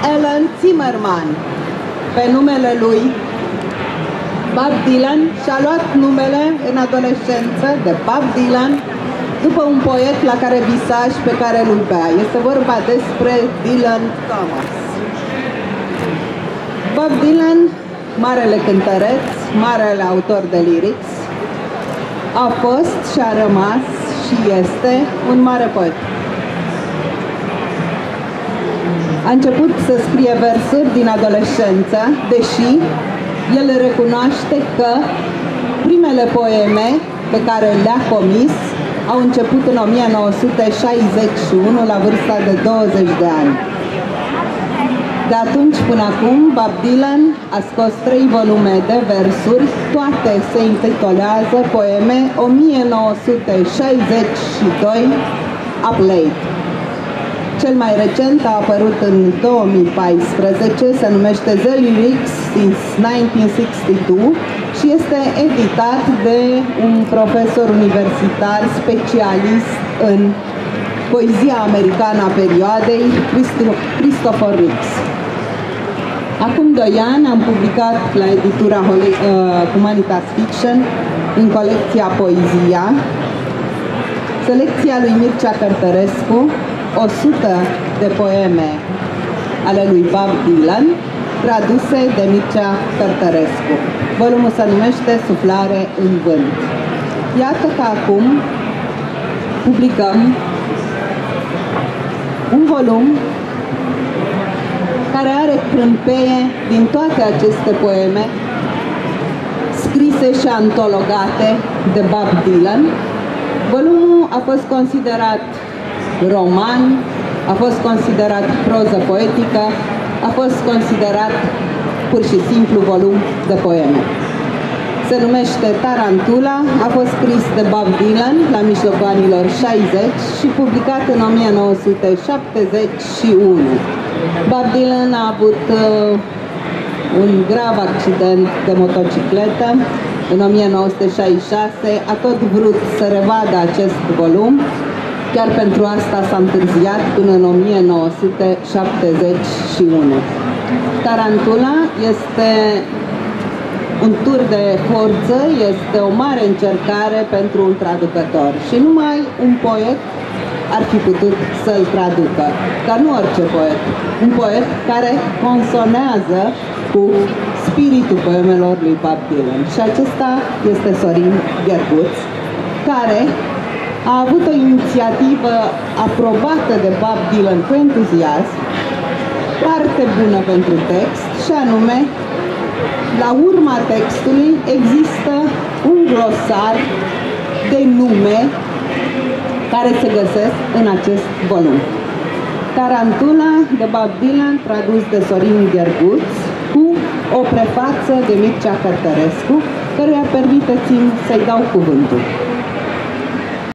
Alan Zimmerman. Pe numele lui, Bob Dylan și-a luat numele în adolescență de Bob Dylan după un poet la care visa și pe care îl iubea. Este vorba despre Dylan Thomas. Bob Dylan, marele cântăreț, marele autor de lyrics, a fost și a rămas și este un mare poet. A început să scrie versuri din adolescență, deși el recunoaște că primele poeme pe care le-a comis au început în 1961, la vârsta de 20 de ani. De atunci până acum, Bob Dylan a scos 3 volume de versuri, toate se intitulează Poeme 1962 Uplaid. Cel mai recent a apărut în 2014, se numește The Lyrics since 1962 și este editat de un profesor universitar specialist în poezia americană a perioadei, Christopher Ricks. Acum 2 ani am publicat la editura Humanitas Fiction, în colecția Poezia, selecția lui Mircea Cărtărescu, 100 de poeme ale lui Bob Dylan, traduse de Mircea Cărtărescu. Volumul se numește Suflare în vânt. Iată că acum publicăm un volum care are crânpeie din toate aceste poeme scrise și antologate de Bob Dylan. Volumul a fost considerat roman, a fost considerat proză poetică, a fost considerat pur și simplu volum de poeme. Se numește Tarantula, a fost scris de Bob Dylan la mijlocul anilor 60 și publicat în 1971. Bob Dylan a avut un grav accident de motocicletă în 1966, a tot vrut să revadă acest volum, chiar pentru asta s-a întârziat până în 1971. Tarantula este un tur de forță, este o mare încercare pentru un traducător și numai un poet ar fi putut să-l traducă, dar nu orice poet, un poet care consonează cu spiritul poemelor lui Bob Dylan. Și acesta este Sorin Gherguț, care a avut o inițiativă aprobată de Bob Dylan cu entuziasm, foarte bună pentru text, și anume, la urma textului există un glosar de nume care se găsesc în acest volum. Tarantula de Bob Dylan, tradus de Sorin Gherguț, cu o prefață de Mircea Cărtărescu, căruia permiteți-mi să-i dau cuvântul.